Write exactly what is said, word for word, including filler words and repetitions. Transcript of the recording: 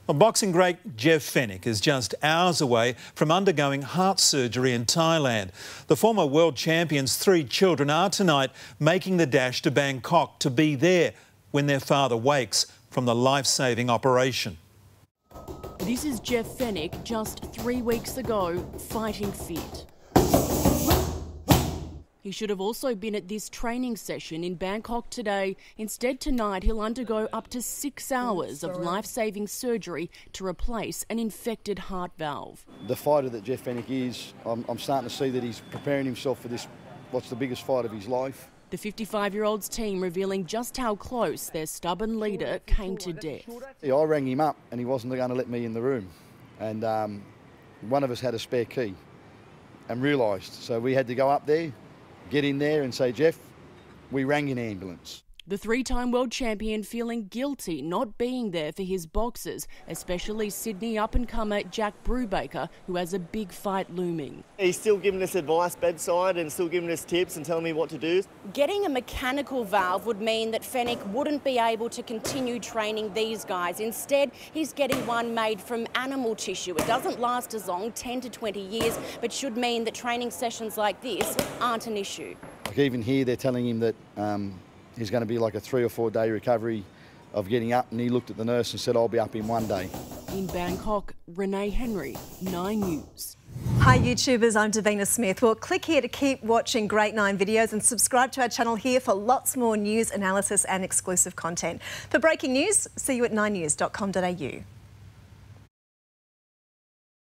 Well, boxing great Jeff Fenech is just hours away from undergoing heart surgery in Thailand. The former world champion's three children are tonight making the dash to Bangkok to be there when their father wakes from the life-saving operation. This is Jeff Fenech just three weeks ago, fighting fit. He should have also been at this training session in Bangkok today. Instead, tonight he'll undergo up to six hours of life-saving surgery to replace an infected heart valve. The fighter that Jeff Fenech is, I'm, I'm starting to see that he's preparing himself for this, what's the biggest fight of his life. The fifty-five-year-old's team revealing just how close their stubborn leader came to death. Yeah, I rang him up and he wasn't going to let me in the room. And um, one of us had a spare key and realised. So we had to go up there, get in there and say, Jeff, we rang an ambulance. The three-time world champion feeling guilty not being there for his boxers, especially Sydney up-and-comer Jack Brubaker, who has a big fight looming. He's still giving us advice bedside and still giving us tips and telling me what to do. Getting a mechanical valve would mean that Fenech wouldn't be able to continue training these guys. Instead, he's getting one made from animal tissue. It doesn't last as long, ten to twenty years, but should mean that training sessions like this aren't an issue. Like even here, they're telling him that um, he's going to be like a three or four day recovery of getting up, and he looked at the nurse and said, I'll be up in one day. In Bangkok, Renee Henry, Nine News. Hi YouTubers, I'm Davina Smith. Well, click here to keep watching Great Nine videos and subscribe to our channel here for lots more news, analysis and exclusive content. For breaking news, see you at nine news dot com dot A U.